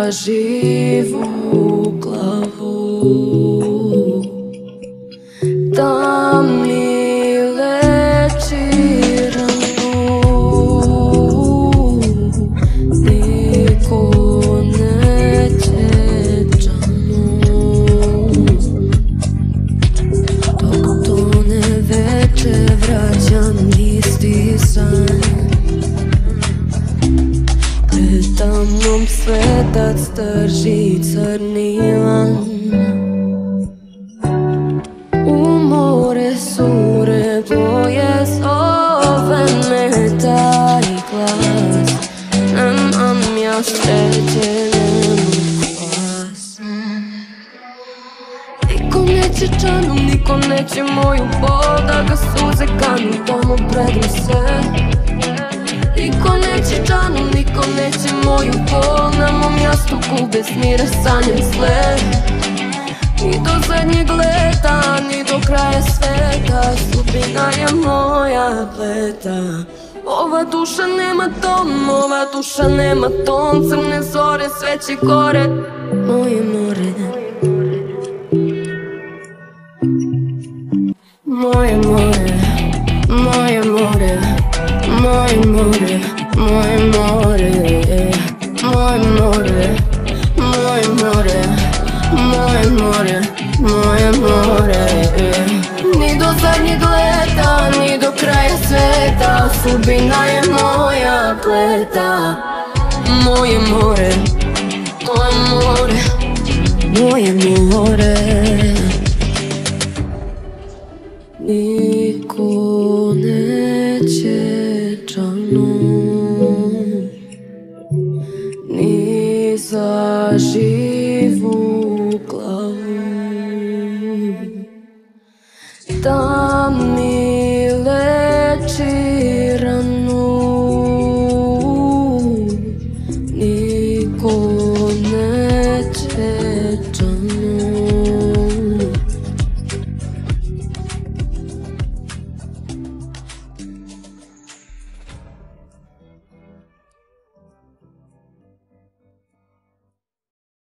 živu glavu da mi leči ranu. Niko neće džanu dok tone veče vraćam isti san. Tamnom svetac drži crni lan. U more sure boje zove me taj glas. Nemam ja sreće, nemam glas. Niko neće džanu, niko neće moju bol, da ga suze kanu, da mu predam sve. Niko neće džanu, niko neće moju bol, na mom jastuku bez mira sanjam sve. Ni do zadnjeg leta, ni do kraja sveta, sudbina je moja pleta. Ova duša nema dom, ova duša nema ton, crne zore sve će gore. Moje more, moje more, moje more, moje more, moje more, moje more, moje more, moje more, moje more. Ni do zadnjeg leta, ni do kraja sveta, sudbina je moja pleta. Moje more, moje more, moje more. Niko neće džanu ni za živu glavu da mi